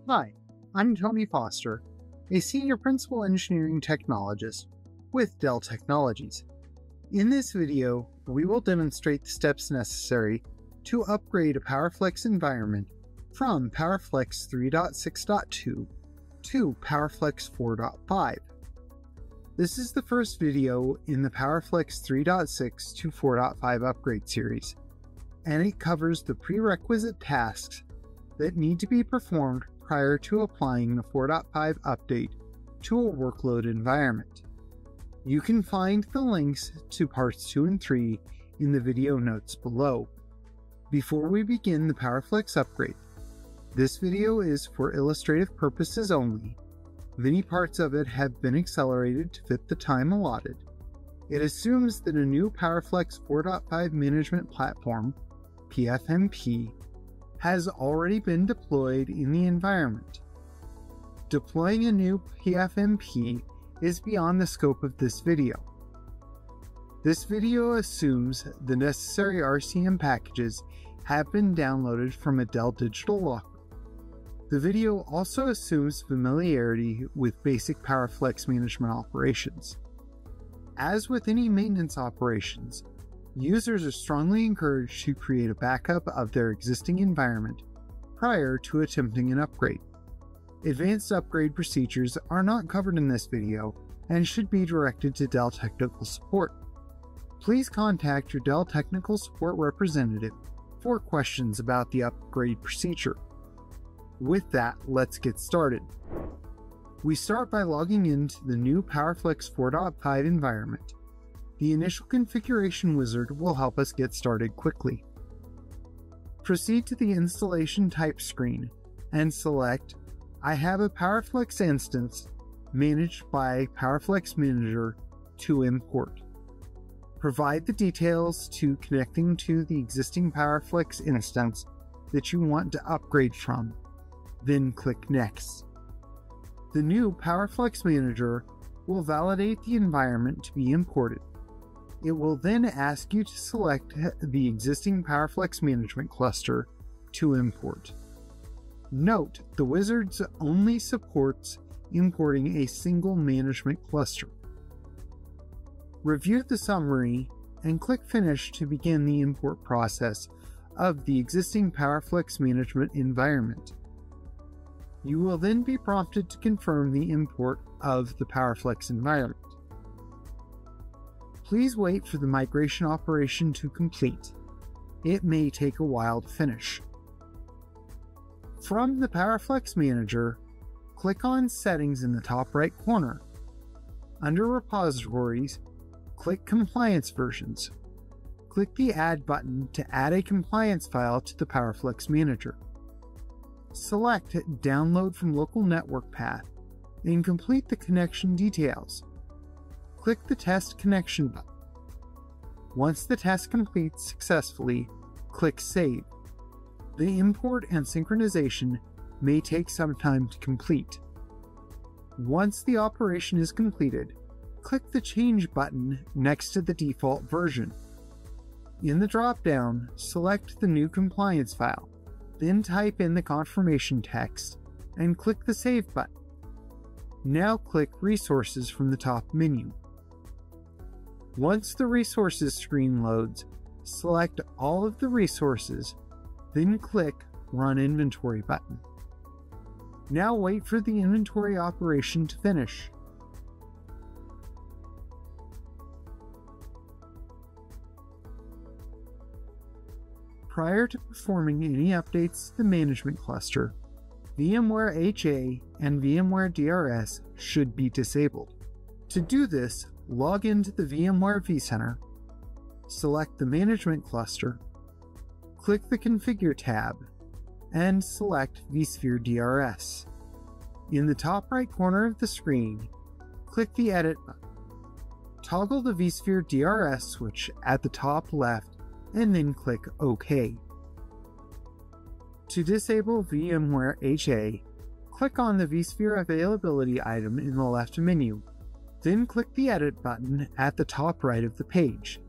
Hi, I'm Tony Foster, a Senior Principal Engineering Technologist with Dell Technologies. In this video, we will demonstrate the steps necessary to upgrade a PowerFlex environment from PowerFlex 3.6.2 to PowerFlex 4.5. This is the first video in the PowerFlex 3.6 to 4.5 upgrade series, and it covers the prerequisite tasks that need to be performed prior to applying the 4.5 update to a workload environment. You can find the links to parts 2 and 3 in the video notes below. Before we begin the PowerFlex upgrade, this video is for illustrative purposes only. Many parts of it have been accelerated to fit the time allotted. It assumes that a new PowerFlex 4.5 management platform, PFMP, has already been deployed in the environment. Deploying a new PFMP is beyond the scope of this video. This video assumes the necessary RCM packages have been downloaded from a Dell digital locker. The video also assumes familiarity with basic PowerFlex management operations. As with any maintenance operations, users are strongly encouraged to create a backup of their existing environment prior to attempting an upgrade. Advanced upgrade procedures are not covered in this video and should be directed to Dell Technical Support. Please contact your Dell Technical Support representative for questions about the upgrade procedure. With that, let's get started. We start by logging into the new PowerFlex 4.5 environment. The initial configuration wizard will help us get started quickly. Proceed to the installation type screen and select I have a PowerFlex instance managed by PowerFlex Manager to import. Provide the details to connecting to the existing PowerFlex instance that you want to upgrade from. Then click Next. The new PowerFlex Manager will validate the environment to be imported. It will then ask you to select the existing PowerFlex management cluster to import. Note, the wizard only supports importing a single management cluster. Review the summary and click Finish to begin the import process of the existing PowerFlex management environment. You will then be prompted to confirm the import of the PowerFlex environment. Please wait for the migration operation to complete. It may take a while to finish. From the PowerFlex Manager, click on Settings in the top right corner. Under Repositories, click Compliance Versions. Click the Add button to add a compliance file to the PowerFlex Manager. Select Download from Local Network Path and complete the connection details. Click the Test Connection button. Once the test completes successfully, click Save. The import and synchronization may take some time to complete. Once the operation is completed, click the Change button next to the default version. In the drop-down, select the new compliance file. Then type in the confirmation text and click the Save button. Now click Resources from the top menu. Once the Resources screen loads, select all of the resources, then click Run Inventory button. Now wait for the inventory operation to finish. Prior to performing any updates to the management cluster, VMware HA and VMware DRS should be disabled. To do this, log into the VMware vCenter, select the management cluster, click the Configure tab, and select vSphere DRS. In the top right corner of the screen, click the Edit button. Toggle the vSphere DRS switch at the top left and then click OK. To disable VMware HA, click on the vSphere Availability item in the left menu, then click the Edit button at the top right of the page.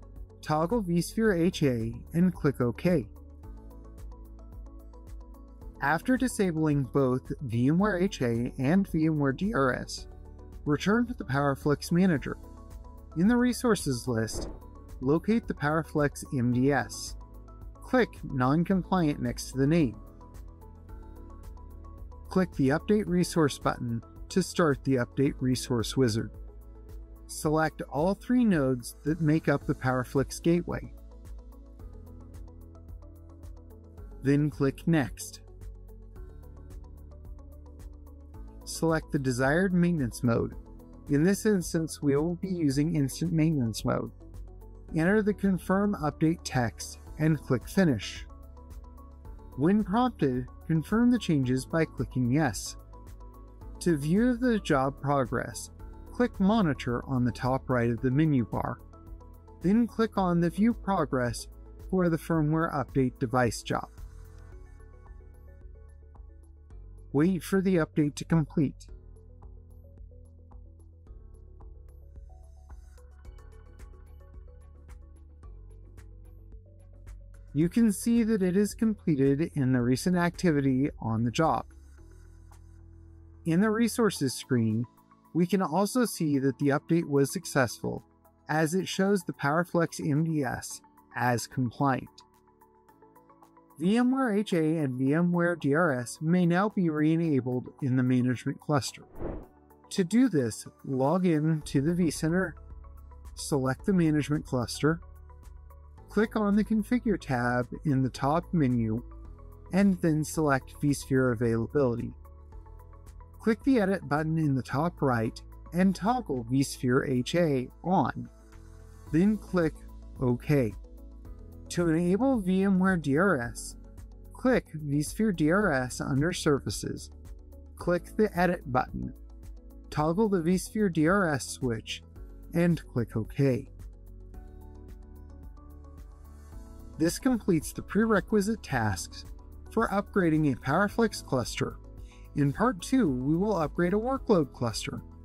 Toggle vSphere HA and click OK. After disabling both VMware HA and VMware DRS, return to the PowerFlex Manager. In the Resources list, locate the PowerFlex MDS. Click Non-Compliant next to the name. Click the Update Resource button to start the Update Resource wizard. Select all 3 nodes that make up the PowerFlex gateway. Then click Next. Select the desired maintenance mode. In this instance, we will be using Instant Maintenance mode. Enter the Confirm Update text and click Finish. When prompted, confirm the changes by clicking Yes. To view the job progress, click Monitor on the top right of the menu bar. Then click on the View Progress for the firmware update device job. Wait for the update to complete. You can see that it is completed in the recent activity on the job. In the Resources screen, we can also see that the update was successful, as it shows the PowerFlex MDS as compliant. VMware HA and VMware DRS may now be re-enabled in the management cluster. To do this, log in to the vCenter, select the management cluster, click on the Configure tab in the top menu, and then select vSphere Availability. Click the Edit button in the top right and toggle vSphere HA on. Then click OK. To enable VMware DRS, click vSphere DRS under Services. Click the Edit button, toggle the vSphere DRS switch, and click OK. This completes the prerequisite tasks for upgrading a PowerFlex cluster. In Part 2, we will upgrade a workload cluster.